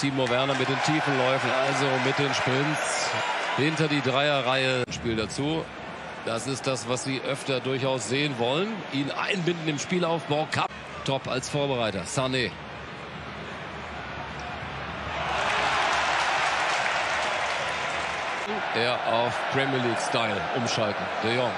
Timo Werner mit den tiefen Läufen, also mit den Sprints hinter die Dreierreihe. Spiel dazu. Das ist das, was sie öfter durchaus sehen wollen. Ihn einbinden im Spielaufbau. Top als Vorbereiter. Sané. Er auf Premier League-Style umschalten. De Jong.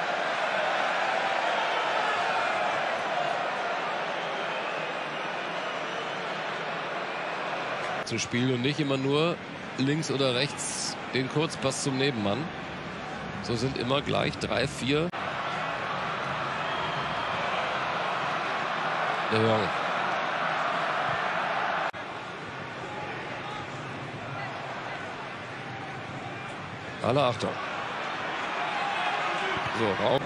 Zu spielen und nicht immer nur links oder rechts den Kurzpass zum Nebenmann. So sind immer gleich 3, 4. De Jong. Alle Achtung. So, Raum.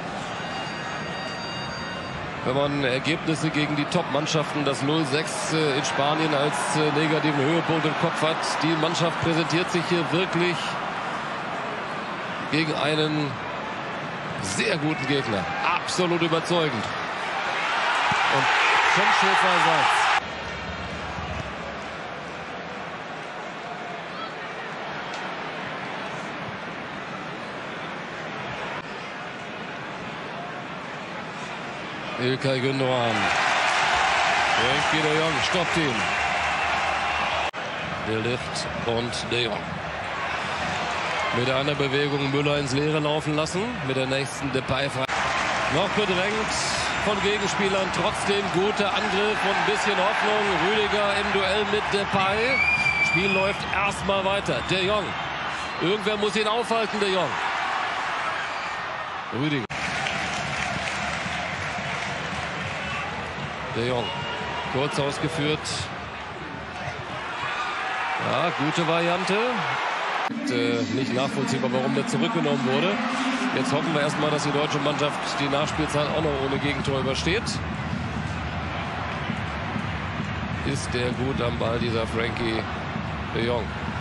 Wenn man Ergebnisse gegen die Top-Mannschaften, das 0-6 in Spanien als negativen Höhepunkt im Kopf hat, die Mannschaft präsentiert sich hier wirklich gegen einen sehr guten Gegner. Absolut überzeugend. Und schon steht 2-1. İlkay Gündoğan. Frenkie de Jong stoppt ihn. De Ligt und de Jong. Mit einer Bewegung Müller ins Leere laufen lassen. Mit der nächsten Depay frei. Noch bedrängt von Gegenspielern. Trotzdem guter Angriff und ein bisschen Hoffnung. Rüdiger im Duell mit Depay. Spiel läuft erstmal weiter. De Jong. Irgendwer muss ihn aufhalten, de Jong. Rüdiger. De Jong. Kurz ausgeführt. Ja, gute Variante. Nicht nachvollziehbar, warum der zurückgenommen wurde. Jetzt hoffen wir erstmal, dass die deutsche Mannschaft die Nachspielzeit auch noch ohne Gegentor übersteht. Ist der gut am Ball, dieser Frenkie de Jong.